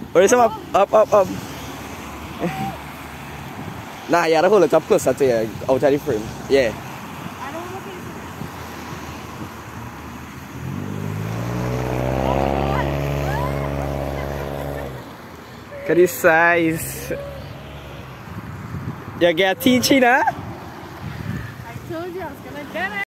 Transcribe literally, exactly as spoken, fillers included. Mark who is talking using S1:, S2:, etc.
S1: Or some up, up, up, up. Nah, you gotta hold it up closer to you, out of the frame. Yeah.
S2: I don't want to.
S1: Look at this size. You get teaching, huh?
S2: I told you I was gonna get it.